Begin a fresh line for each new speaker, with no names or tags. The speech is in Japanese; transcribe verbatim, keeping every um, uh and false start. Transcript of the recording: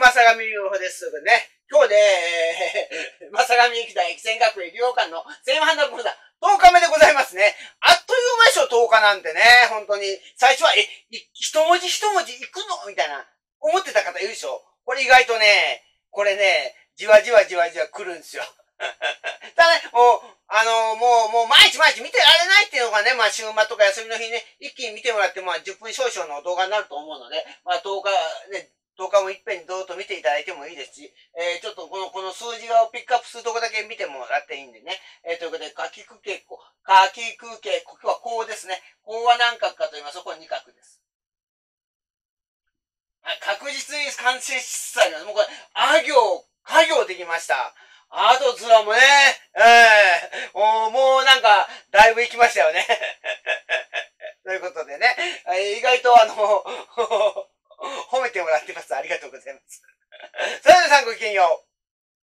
まさがみゆうほですね。今日で、えー、まさがみ駅伝駅伝学園利用館のセイムハンダ講座とおかめでございますね。あっという間でしょ、とおかなんてね。本当に。最初は、え、一文字一文字いくのみたいな、思ってた方いるでしょ。これ意外とね、これね、じわじわじわじわ来るんですよ。ただね、もう、あのー、もう、もう毎日毎日見てられないっていうのがね、まあ週末とか休みの日ね、一気に見てもらって、まあじゅっぷん少々の動画になると思うので、まあとおか、ね、とおかもいっぺんにどうと見ていただいてもいいですし、えー、ちょっとこの、この数字をピックアップするとこだけ見てもらっていいんでね。えー、ということで、かきくけ、かきくけ、ここはこうですね。こうは何角かと言いますと、これに角です。はい、確実に完成しつつあります。もうこれ、あ行、か行できました。あとつらもね、ええー、もうなんか、だいぶ行きましたよね。ということでね、意外とあの、褒めてもらってます。ありがとうございます。それではさんごきげんよう。